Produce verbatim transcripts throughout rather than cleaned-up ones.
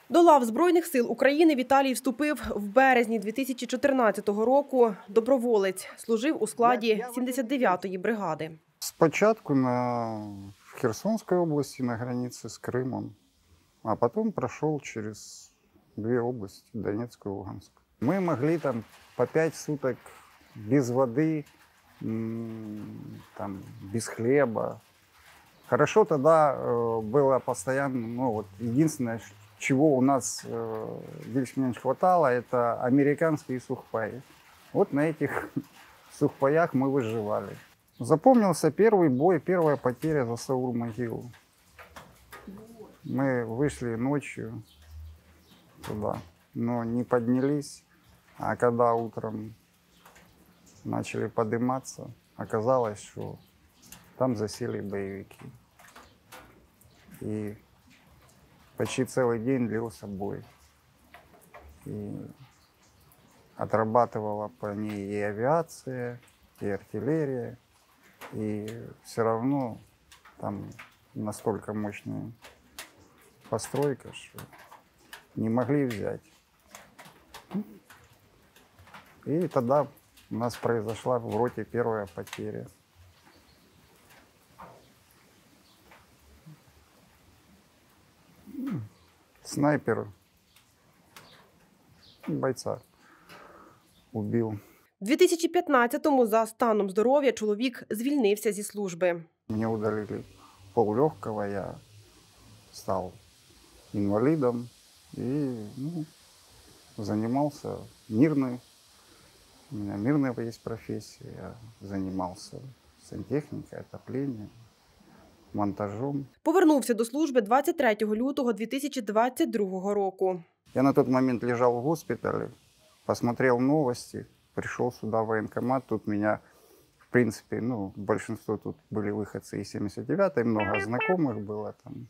До лав Збройних сил України Віталій вступив в березні дві тисячі чотирнадцятого року. Доброволець, служив у складі сімдесят дев'ятої бригади. Спочатку на, в Херсонской области на границе с Крымом, а потом прошел через две области, Донецкую и Луганскую. Мы могли там по пять суток без воды, там, без хлеба. Хорошо тогда э, было постоянно, ну вот единственное, чего у нас э, здесь мне не хватало, это американские сухпаи. Вот на этих сухпаях мы выживали. Запомнился первый бой, первая потеря за Саур-могилу. Мы вышли ночью туда, но не поднялись. А когда утром начали подниматься, оказалось, что там засели боевики. И почти целый день длился бой. И отрабатывала по ней и авиация, и артиллерия. И все равно там настолько мощная постройка, что не могли взять. И тогда у нас произошла в роте первая потеря. Снайпер бойця убив. У дві тисячі п'ятнадцятому за станом здоров'я чоловік звільнився зі служби. Мне удалили поллегкого, я стал инвалидом и ну, занимался мирной. У меня мирная есть профессия. Я занимался сантехникой, отоплением, монтажом. Повернувся до служби двадцять третього лютого дві тисячі двадцять другого року. Я на тот момент лежал в госпитале, посмотрел новости, пришел сюда в военкомат. Тут меня, в принципе, ну, большинство тут были выходцы из семьдесят девятой, много знакомых было там.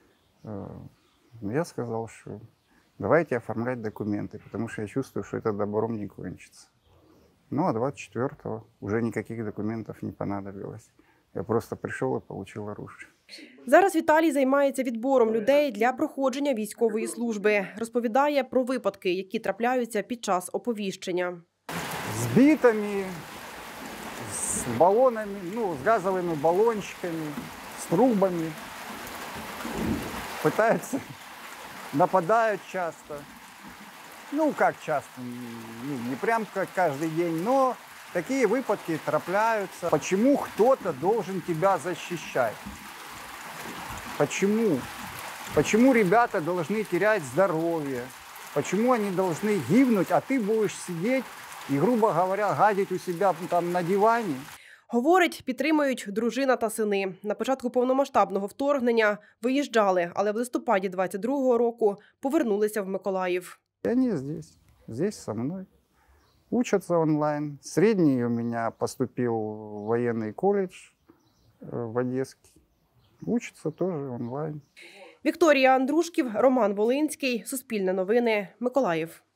Я сказал, что давайте оформлять документы, потому что я чувствую, что это добром не кончится. Ну, а двадцать четвёртого уже никаких документов не понадобилось. Я просто прийшов і отримав оружие. Зараз Віталій займається відбором людей для проходження військової служби. Розповідає про випадки, які трапляються під час оповіщення. З бітами, з балонами, ну, з газовими балончиками, з трубами. Пытаются, нападають часто. Ну, как часто, ну, не прям как каждый день, но такие выпадки трапляются. Почему кто-то должен тебя защищать? Почему? Почему ребята должны терять здоровье? Почему они должны гибнуть, а ты будешь сидеть и, грубо говоря, гадить у себя там на диване? Говорить, підтримують дружина та сини. На початку повномасштабного вторгнення виїжджали, але в листопаді двадцять другого року повернулися в Миколаїв. И они здесь, здесь со мной. Учатся онлайн. Средний у меня поступил в военный колледж в Одесский. Учатся тоже онлайн. Вікторія Андрушків, Роман Волинський. Суспільне новини. Миколаїв.